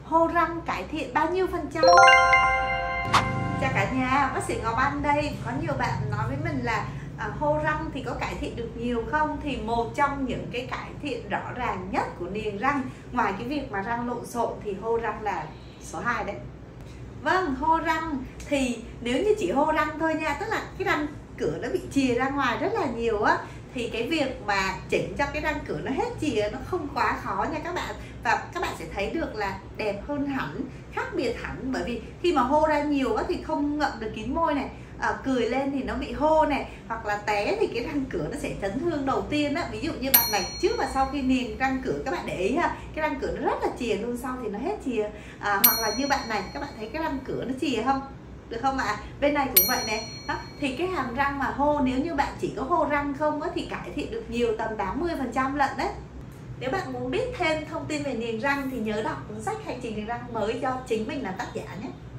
hô răng cải thiện bao nhiêu %? Chào cả nhà, bác sĩ Ngọc Anh đây. Có nhiều bạn nói với mình là hô răng thì có cải thiện được nhiều không? Thì một trong những cái cải thiện rõ ràng nhất của niềng răng, ngoài cái việc mà răng lộn xộn, thì hô răng là số 2 đấy. Vâng, hô răng thì nếu như chỉ hô răng thôi nha, tức là cái răng cửa nó bị chìa ra ngoài rất là nhiều á, thì cái việc mà chỉnh cho cái răng cửa nó hết chìa nó không quá khó nha các bạn. Và các bạn sẽ thấy được là đẹp hơn hẳn, khác biệt hẳn. Bởi vì khi mà hô ra nhiều quá thì không ngậm được kín môi này, cười lên thì nó bị hô này, hoặc là té thì cái răng cửa nó sẽ chấn thương đầu tiên á. Ví dụ như bạn này trước và sau khi niềng răng cửa, các bạn để ý ha, cái răng cửa nó rất là chìa luôn, sau thì nó hết chìa. Hoặc là như bạn này, các bạn thấy cái răng cửa nó chìa không? Được không ạ? Bên này cũng vậy nè. Thì cái hàm răng mà hô, nếu như bạn chỉ có hô răng không á, thì cải thiện được nhiều, tầm 80% lận đấy. Nếu bạn muốn biết thêm thông tin về niềng răng thì nhớ đọc cuốn sách Hành trình niềng răng mới do chính mình là tác giả nhé.